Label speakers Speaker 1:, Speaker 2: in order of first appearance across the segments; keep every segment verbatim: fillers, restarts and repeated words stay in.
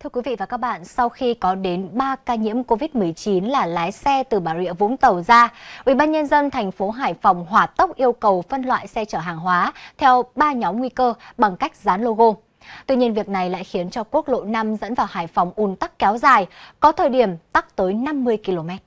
Speaker 1: Thưa quý vị và các bạn, sau khi có đến ba ca nhiễm Covid mười chín là lái xe từ Bà Rịa Vũng Tàu ra, Ủy ban nhân dân thành phố Hải Phòng hỏa tốc yêu cầu phân loại xe chở hàng hóa theo ba nhóm nguy cơ bằng cách dán logo. Tuy nhiên, việc này lại khiến cho quốc lộ năm dẫn vào Hải Phòng ùn tắc kéo dài, có thời điểm tắc tới năm mươi ki lô mét.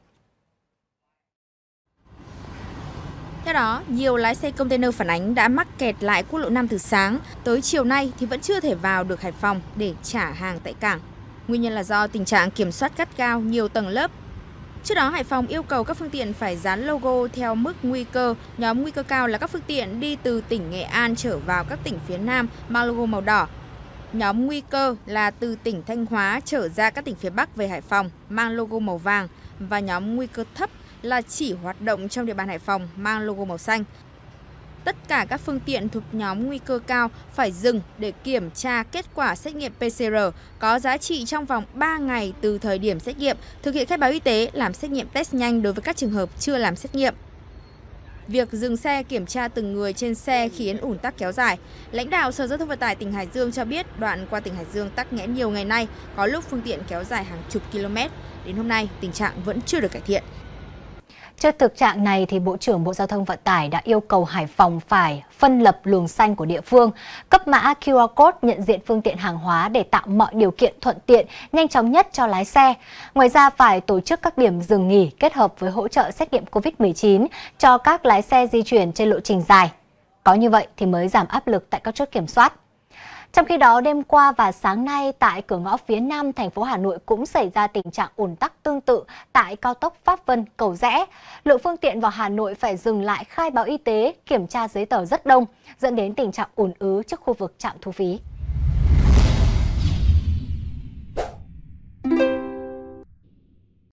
Speaker 2: Theo đó, nhiều lái xe container phản ánh đã mắc kẹt lại quốc lộ năm từ sáng, tới chiều nay thì vẫn chưa thể vào được Hải Phòng để trả hàng tại cảng. Nguyên nhân là do tình trạng kiểm soát gắt gao nhiều tầng lớp. Trước đó, Hải Phòng yêu cầu các phương tiện phải dán logo theo mức nguy cơ. Nhóm nguy cơ cao là các phương tiện đi từ tỉnh Nghệ An trở vào các tỉnh phía Nam mang logo màu đỏ. Nhóm nguy cơ là từ tỉnh Thanh Hóa trở ra các tỉnh phía Bắc về Hải Phòng mang logo màu vàng. Và nhóm nguy cơ thấp là chỉ hoạt động trong địa bàn Hải Phòng mang logo màu xanh. Tất cả các phương tiện thuộc nhóm nguy cơ cao phải dừng để kiểm tra kết quả xét nghiệm pê xê rờ có giá trị trong vòng ba ngày từ thời điểm xét nghiệm, thực hiện khai báo y tế, làm xét nghiệm test nhanh đối với các trường hợp chưa làm xét nghiệm. Việc dừng xe kiểm tra từng người trên xe khiến ùn tắc kéo dài. Lãnh đạo Sở Giao thông Vận tải tỉnh Hải Dương cho biết đoạn qua tỉnh Hải Dương tắc nghẽn nhiều ngày nay, có lúc phương tiện kéo dài hàng chục km. Đến hôm nay, tình trạng vẫn chưa được cải thiện.
Speaker 1: Trước thực trạng này, thì Bộ trưởng Bộ Giao thông Vận tải đã yêu cầu Hải Phòng phải phân lập luồng xanh của địa phương, cấp mã quy rờ code nhận diện phương tiện hàng hóa để tạo mọi điều kiện thuận tiện, nhanh chóng nhất cho lái xe. Ngoài ra, phải tổ chức các điểm dừng nghỉ kết hợp với hỗ trợ xét nghiệm Covid mười chín cho các lái xe di chuyển trên lộ trình dài. Có như vậy thì mới giảm áp lực tại các chốt kiểm soát. Trong khi đó, đêm qua và sáng nay tại cửa ngõ phía Nam thành phố Hà Nội cũng xảy ra tình trạng ùn tắc tương tự tại cao tốc Pháp Vân - Cầu Giẽ. Lượng phương tiện vào Hà Nội phải dừng lại khai báo y tế, kiểm tra giấy tờ rất đông, dẫn đến tình trạng ùn ứ trước khu vực trạm thu phí.